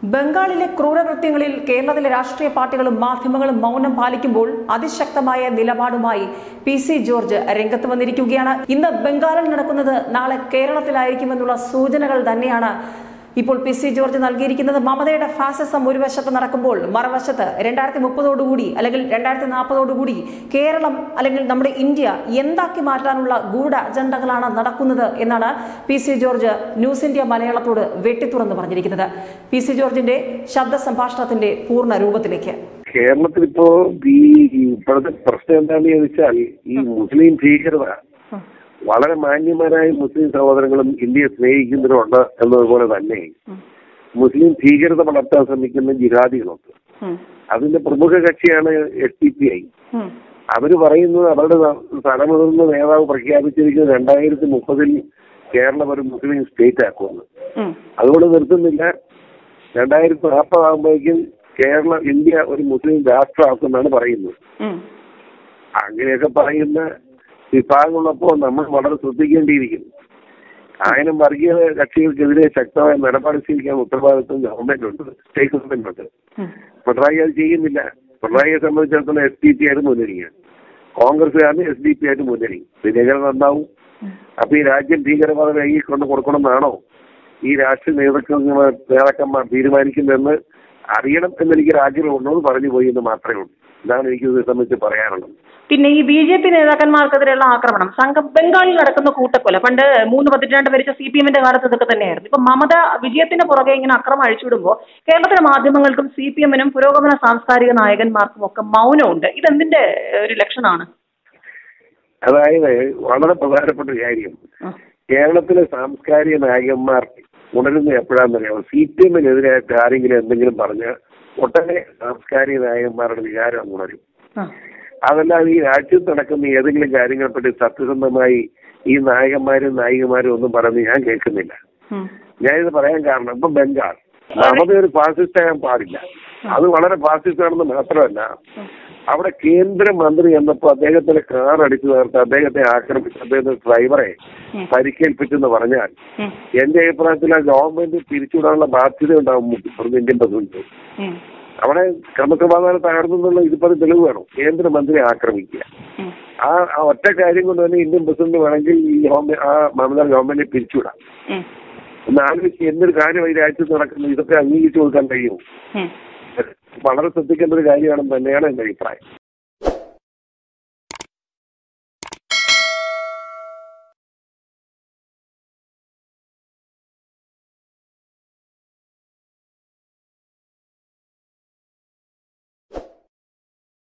ബംഗാളിലെ ക്രൂരകൃത്യങ്ങളിൽ കേരളത്തിലെ രാഷ്ട്രീയ പാർട്ടികളും മാധ്യമങ്ങളും മൗനം പാലിക്കുമ്പോൾ അതിശക്തമായ നിലപാടുമായി പി.സി. ജോർജ് രംഗത്ത് വന്നിരിക്കുകയാണ്. ഇന്ന് ബംഗാളിൽ നടക്കുന്നത് നാളെ കേരളത്തിലായിരിക്കുമെന്നുള്ള സൂചനകൾ തന്നെയാണ് ഇപ്പോൾ പി.സി. ജോർജ് നൽകിയിരിക്കുന്നത്. മമതയുടെ ഫാസിസം ഒരു വശത്ത് നടക്കുമ്പോൾ മറുവശത്ത് 2030 അല്ലെങ്കിൽ 2040 കേരളം അല്ലെങ്കിൽ നമ്മുടെ ഇന്ത്യ എന്താക്കി മാറ്റാനുള്ള ഗൂഢ അജണ്ടകളാണ് നടക്കുന്നത് എന്നാണ് പി.സി. ജോർജ് ന്യൂസ് ഇന്ത്യ മലയാളത്തോട് വെട്ടിത്തുറന്ന് പറഞ്ഞിരിക്കുന്നത്. പി.സി. ജോർജിന്റെ ശബ്ദ സംഭാഷണത്തിന്റെ പൂർണ്ണ രൂപത്തിലേക്ക്. കേരളത്തിൽ ഇപ്പോഴത്തെ പ്രശ്നം എന്താണെന്ന് ചോദിച്ചാൽ ഈ മുസ്ലിം ഭീകരത വളരെ മാന്യന്മാരായ മുസ്ലിം സഹോദരങ്ങളും ഇന്ത്യയെ സ്നേഹിക്കുന്നവരുണ്ട് എന്നതുപോലെ തന്നെ മുസ്ലിം ഭീകരത വളർത്താൻ ശ്രമിക്കുന്ന ജിഹാദികളുണ്ട്. അതിന്റെ പ്രമുഖ കക്ഷിയാണ് SDPI. അവര് പറയുന്നത് അവരുടെ സ്ഥലമുതിർന്ന നേതാവ് പ്രഖ്യാപിച്ചിരിക്കുന്നത് 2030 കേരളം ഒരു മുസ്ലിം സ്റ്റേറ്റ് ആക്കുമെന്ന്. അതുകൊണ്ട് നിർത്തുന്നില്ല, 2040 ആകുമ്പോഴേക്കും ഇന്ത്യ ഒരു മുസ്ലിം രാഷ്ട്രമാക്കുമെന്നാണ് പറയുന്നത്. അങ്ങനെയൊക്കെ പറയുന്ന വിഭാഗമുള്ളപ്പോൾ നമ്മൾ വളരെ ശ്രദ്ധിക്കേണ്ടിയിരിക്കുന്നു. ആയിരം വർഗീയ കക്ഷികൾക്കെതിരെ ശക്തമായ നിലപാട് സ്വീകരിക്കാൻ ഉത്തരവാദിത്വം ഗവൺമെന്റുണ്ട്, സ്റ്റേറ്റ് ഗവൺമെന്റുണ്ട്. പിണറായി അത് ചെയ്യുന്നില്ല. പിണറായിയെ സംബന്ധിച്ചിടത്തോളം SDPI ആയിട്ട് മുന്നണിയാണ്, കോൺഗ്രസ്സുകാരന് SDPI ആയിട്ട് മുന്നണി. പിന്നെ എങ്ങനെ നന്നാവും? അപ്പൊ ഈ രാജ്യം ഭീകരവാദ കൈയിൽ കൊണ്ട് കൊടുക്കണമെന്നാണോ ഈ രാഷ്ട്രീയ നേതാക്കന്മാർ തീരുമാനിക്കുന്നതെന്ന് അറിയണം എന്നെനിക്ക് ആഗ്രഹമുള്ളത് പറഞ്ഞു പോയി എന്ന് മാത്രമേ ഉള്ളൂ. ഇതാണ് എനിക്ക് ഇത് സംബന്ധിച്ച് പറയാനുള്ളത്. പിന്നെ ഈ BJP നേതാക്കന്മാർക്കെതിരെയുള്ള ആക്രമണം, സംഘം ബംഗാളിൽ നടക്കുന്ന കൂട്ടക്കൊല, പണ്ട് 3 പതിറ്റാണ്ട് ഭരിച്ച CPMന്റെ കാലത്ത് ഇതൊക്കെ തന്നെയായിരുന്നു. ഇപ്പൊ മമത വിജയത്തിന്റെ പുറകെ ഇങ്ങനെ അക്രമം അഴിച്ചുവിടുമ്പോൾ കേരളത്തിലെ മാധ്യമങ്ങൾക്കും CPMനും പുരോഗമന സാംസ്കാരിക നായകന്മാർക്കും ഒക്കെ മൗനമുണ്ട്. ഇതെന്തിന്റെ ഒരു ലക്ഷണമാണ്? അതായത് വളരെ പ്രധാനപ്പെട്ട ഒരു കാര്യം, കേരളത്തിലെ സാംസ്കാരിക നായകന്മാർ ഉണരുന്ന എപ്പോഴാണെന്നറിയാമോ? CPMനെതിരായിട്ട് ആരെങ്കിലും എന്തെങ്കിലും പറഞ്ഞ് ഒട്ടനെ സാംസ്കാരിക നായകന്മാരുടെ വികാരം ഉണരും. അതല്ലാതെ ഈ രാജ്യത്ത് നടക്കുന്ന ഏതെങ്കിലും കാര്യങ്ങളെപ്പറ്റി സത്യസന്ധമായി ഈ നായകന്മാരും നായികമാരും ഒന്നും പറഞ്ഞ് ഞാൻ കേൾക്കുന്നില്ല. ഞാനിത് പറയാൻ കാരണം, ഇപ്പൊ ബംഗാൾ മമത ഒരു ഫാസിസ്റ്റ് ആകാൻ പാടില്ല. അത് വളരെ ഫാസിസ്റ്റ് ആണെന്ന് മാത്രമല്ല, അവിടെ കേന്ദ്രമന്ത്രി എന്നപ്പോ അദ്ദേഹത്തിന്റെ കാർ അടിച്ചു തകർത്ത് അദ്ദേഹത്തെ ആക്രമിച്ച് അദ്ദേഹത്തിന്റെ ഡ്രൈവറെ പരിക്കേൽപ്പിച്ചെന്ന് പറഞ്ഞാൽ എന്റെ അഭിപ്രായത്തിൽ ആ ഗവൺമെന്റ് പിരിച്ചുവിടാനുള്ള ബാധ്യത ഉണ്ടാവും ഇന്ത്യൻ പ്രസിഡന്റ്. അവിടെ ക്രമസമാധാനം തകർന്നുള്ള ഇതിപ്പോൾ തെളിവ് വേണം. കേന്ദ്രമന്ത്രി ആക്രമിക്കുക, ആ ഒറ്റ കാര്യം കൊണ്ട് തന്നെ ഇന്ത്യൻ പ്രസിഡന്റ് വേണമെങ്കിൽ ആ മമതാ ഗവൺമെന്റിനെ പിരിച്ചുവിടാം. ഒന്ന് ആലോചിച്ച് എന്തൊരു കാര്യം ഈ രാജ്യത്ത് നടക്കുന്നത്, ഇതൊക്കെ അംഗീകരിച്ചു കൊടുക്കാൻ കഴിയുമോ? വളരെ ശ്രദ്ധിക്കേണ്ട ഒരു കാര്യമാണെന്ന് തന്നെയാണ് എന്റെ അഭിപ്രായം.